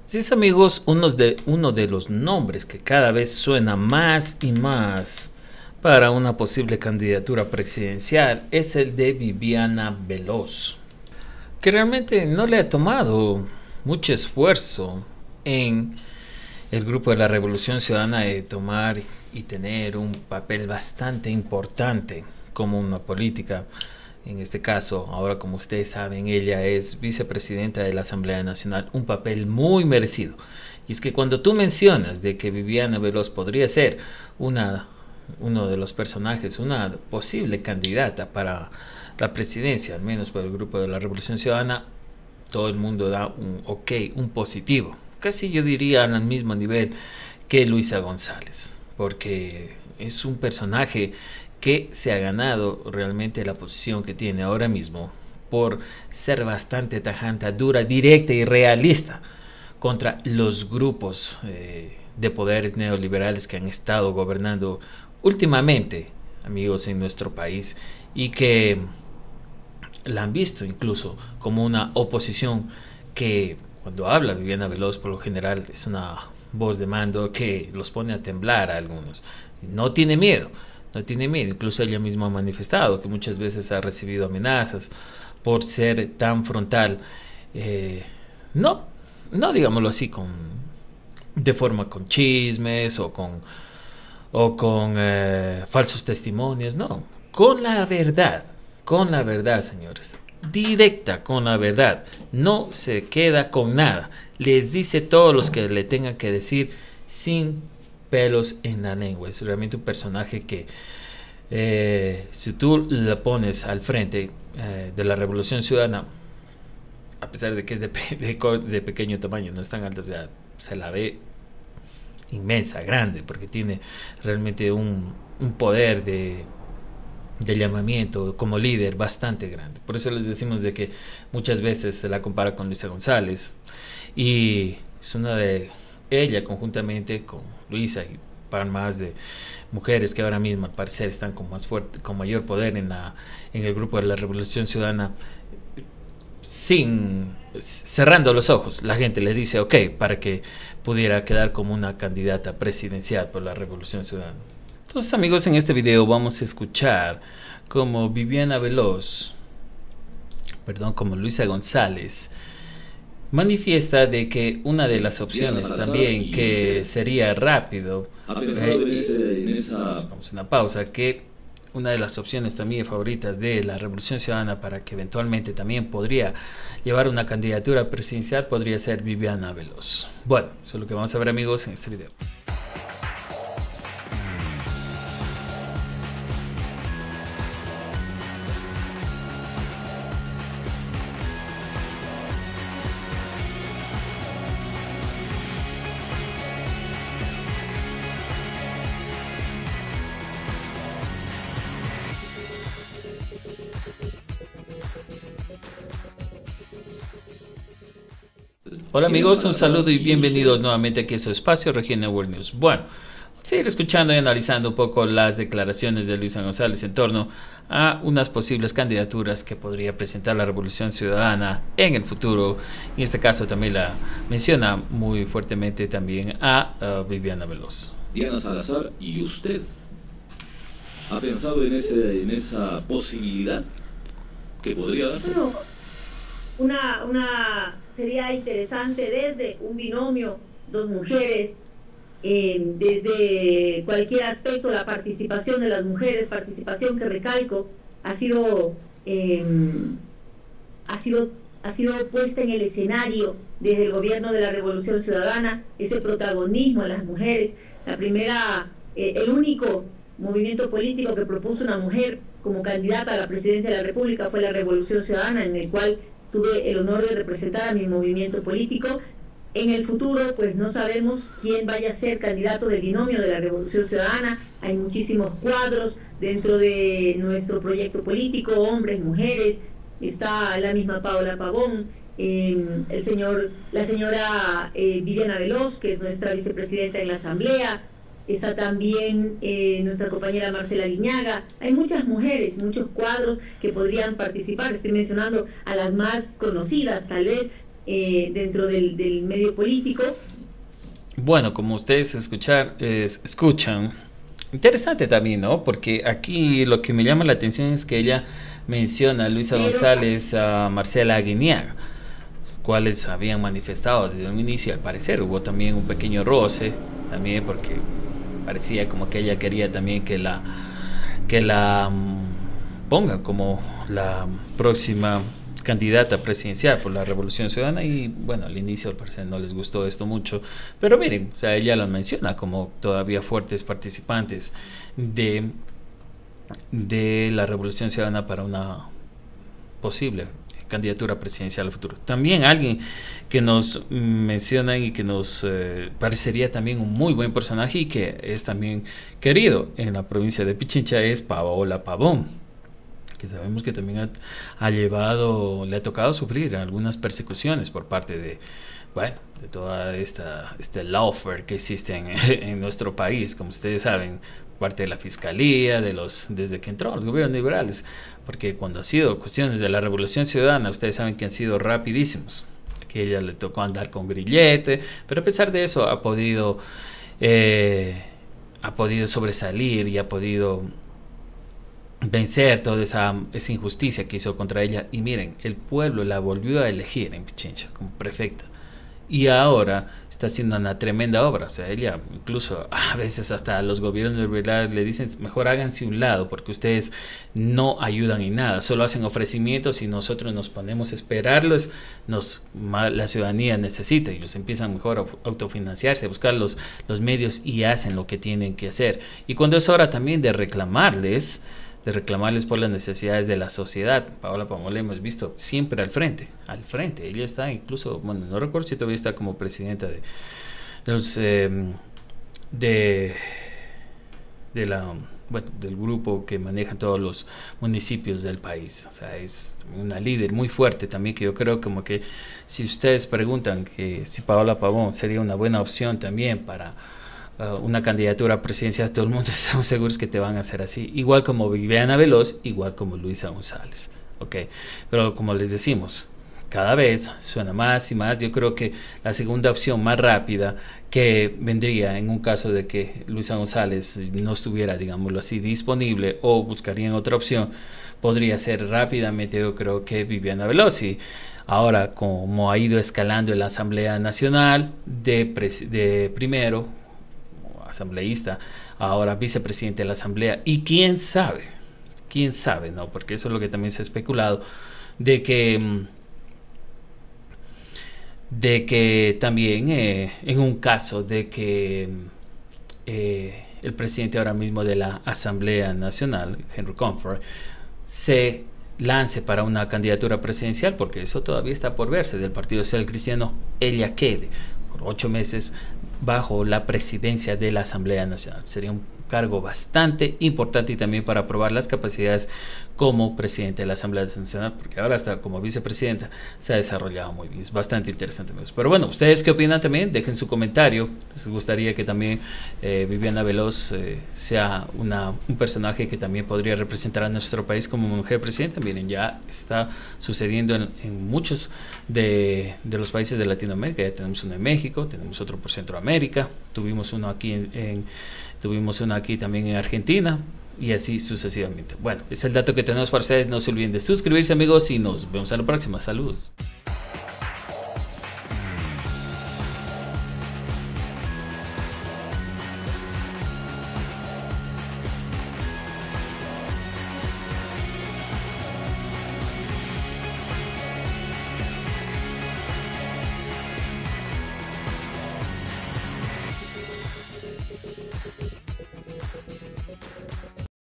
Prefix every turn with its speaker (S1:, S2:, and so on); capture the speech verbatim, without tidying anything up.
S1: Así es, amigos, uno de, uno de los nombres que cada vez suena más y más para una posible candidatura presidencial es el de Viviana Veloz, que realmente no le ha tomado mucho esfuerzo en el grupo de la Revolución Ciudadana de tomar y tener un papel bastante importante como una política. En este caso, ahora como ustedes saben, ella es vicepresidenta de la Asamblea Nacional, un papel muy merecido. Y es que cuando tú mencionas de que Viviana Veloz podría ser una, uno de los personajes, una posible candidata para la presidencia, al menos por el grupo de la Revolución Ciudadana, todo el mundo da un ok, un positivo. Casi yo diría al mismo nivel que Luisa González, porque es un personaje que se ha ganado realmente la posición que tiene ahora mismo por ser bastante tajante, dura, directa y realista contra los grupos eh, de poderes neoliberales que han estado gobernando últimamente, amigos, en nuestro país, y que la han visto incluso como una oposición que cuando habla Viviana Veloz por lo general es una voz de mando que los pone a temblar a algunos. No tiene miedo. No tiene miedo, incluso ella misma ha manifestado que muchas veces ha recibido amenazas por ser tan frontal, eh, no, no digámoslo así, con, de forma con chismes o con, o con eh, falsos testimonios, no, con la verdad, con la verdad, señores, directa con la verdad, no se queda con nada, les dice todos los que le tengan que decir sin pelos en la lengua. Es realmente un personaje que eh, si tú la pones al frente eh, de la Revolución Ciudadana, a pesar de que es de, pe de, de pequeño tamaño, no es tan alta, o sea, se la ve inmensa, grande, porque tiene realmente un, un poder de, de llamamiento como líder bastante grande. Por eso les decimos de que muchas veces se la compara con Luisa González, y es una de ella conjuntamente con Luisa y para más de mujeres que ahora mismo al parecer están con más fuerte, con mayor poder en la en el grupo de la Revolución Ciudadana, sin cerrando los ojos, la gente le dice ok para que pudiera quedar como una candidata presidencial por la Revolución Ciudadana. Entonces, amigos, en este video vamos a escuchar como Viviana Veloz, perdón, como Luisa González manifiesta de que una de las opciones también que sería rápido, eh, en ese, en esa... vamos a una pausa, que una de las opciones también favoritas de la Revolución Ciudadana para que eventualmente también podría llevar una candidatura presidencial podría ser Viviana Veloz. Bueno, eso es lo que vamos a ver, amigos, en este video. Hola amigos, un saludo y bienvenidos nuevamente aquí a su espacio Región Network News. Bueno, vamos a seguir escuchando y analizando un poco las declaraciones de Luisa González en torno a unas posibles candidaturas que podría presentar la Revolución Ciudadana en el futuro. En este caso también la menciona muy fuertemente también a uh, Viviana Veloz.
S2: Diana Salazar, ¿y usted ha pensado en, ese, en esa posibilidad que podría darse?
S3: Bueno, una, una sería interesante desde un binomio, dos mujeres, eh, desde cualquier aspecto, la participación de las mujeres, participación que recalco, ha sido, eh, ha sido, ha sido puesta en el escenario desde el gobierno de la Revolución Ciudadana, ese protagonismo a las mujeres. La primera, eh, el único movimiento político que propuso una mujer como candidata a la presidencia de la República fue la Revolución Ciudadana, en el cual tuve el honor de representar a mi movimiento político. En el futuro, pues no sabemos quién vaya a ser candidato del binomio de la Revolución Ciudadana. Hay muchísimos cuadros dentro de nuestro proyecto político, hombres, mujeres. Está la misma Paola Pavón, eh, el señor, la señora eh, Viviana Veloz, que es nuestra vicepresidenta en la Asamblea. Está también eh, nuestra compañera Marcela Guiñaga. Hay muchas mujeres, muchos cuadros que podrían participar. Estoy mencionando a las más conocidas, tal vez, eh, dentro del, del medio político.
S1: Bueno, como ustedes escuchar, eh, escuchan, interesante también, ¿no? Porque aquí lo que me llama la atención es que ella menciona a Luisa
S3: Pero,
S1: González, a Marcela Aguiniaga, los cuales habían manifestado desde un inicio. Al parecer hubo también un pequeño roce, también porque parecía como que ella quería también que la que la um, ponga como la próxima candidata presidencial por la Revolución Ciudadana, y bueno, al inicio al parecer no les gustó esto mucho, pero miren, o sea, ella lo menciona como todavía fuertes participantes de, de la Revolución Ciudadana para una posible candidatura presidencial al futuro. También alguien que nos menciona y que nos eh, parecería también un muy buen personaje y que es también querido en la provincia de Pichincha es Paola Pavón, que sabemos que también ha, ha llevado, le ha tocado sufrir algunas persecuciones por parte de, bueno, de toda esta este lawfare que existe en, en nuestro país, como ustedes saben, parte de la fiscalía, de los desde que entró los gobiernos liberales, porque cuando ha sido cuestiones de la Revolución Ciudadana, ustedes saben que han sido rapidísimos. Aquí a ella le tocó andar con grillete, pero a pesar de eso ha podido eh, ha podido sobresalir y ha podido vencer toda esa, esa injusticia que hizo contra ella. Y miren, el pueblo la volvió a elegir en Pichincha como prefecta, y ahora está haciendo una tremenda obra. O sea, ella incluso a veces hasta los gobiernos liberales le dicen mejor háganse un lado porque ustedes no ayudan en nada, solo hacen ofrecimientos y nosotros nos ponemos a esperarlos, nos, la ciudadanía necesita, y ellos empiezan mejor a autofinanciarse, a buscar los, los medios y hacen lo que tienen que hacer. Y cuando es hora también de reclamarles de reclamarles por las necesidades de la sociedad, Paola Pavón la hemos visto siempre al frente, al frente. Ella está incluso, bueno, no recuerdo si todavía está como presidenta de, de los, eh, de, de la, bueno, del grupo que maneja todos los municipios del país. O sea, es una líder muy fuerte también, que yo creo como que si ustedes preguntan que si Paola Pavón sería una buena opción también para Uh, una candidatura presidencial, todo el mundo estamos seguros que te van a hacer así, igual como Viviana Veloz, igual como Luisa González, ok, pero como les decimos, cada vez suena más y más. Yo creo que la segunda opción más rápida que vendría en un caso de que Luisa González no estuviera, digámoslo así, disponible, o buscarían otra opción, podría ser rápidamente, yo creo que Viviana Veloz. Y ahora, como ha ido escalando en la Asamblea Nacional de, de primero asambleísta, ahora vicepresidente de la Asamblea, y quién sabe, quién sabe, ¿no? Porque eso es lo que también se ha especulado, de que de que también eh, en un caso de que eh, el presidente ahora mismo de la Asamblea Nacional, Henry Comfort, se lance para una candidatura presidencial, porque eso todavía está por verse, del Partido Social Cristiano, ella quede por ocho meses bajo la presidencia de la Asamblea Nacional. Sería un cargo bastante importante, y también para probar las capacidades como presidente de la Asamblea Nacional, porque ahora hasta como vicepresidenta se ha desarrollado muy bien. Es bastante interesante. Pero bueno, ¿ustedes qué opinan también? Dejen su comentario. ¿Les gustaría que también eh, Viviana Veloz eh, sea una, un personaje que también podría representar a nuestro país como mujer presidenta? Miren, ya está sucediendo en, en muchos de, de los países de Latinoamérica. Ya tenemos uno en México, tenemos otro por Centroamérica, tuvimos uno aquí en, en tuvimos uno aquí también en Argentina, y así sucesivamente. Bueno, es el dato que tenemos para ustedes. No se olviden de suscribirse, amigos, y nos vemos a la próxima. Saludos.